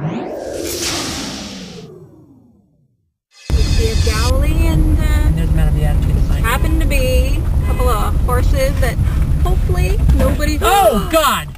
We see a galley and there's a man on the attitude sign. happen to be a couple of horses that hopefully nobody... Oh, God!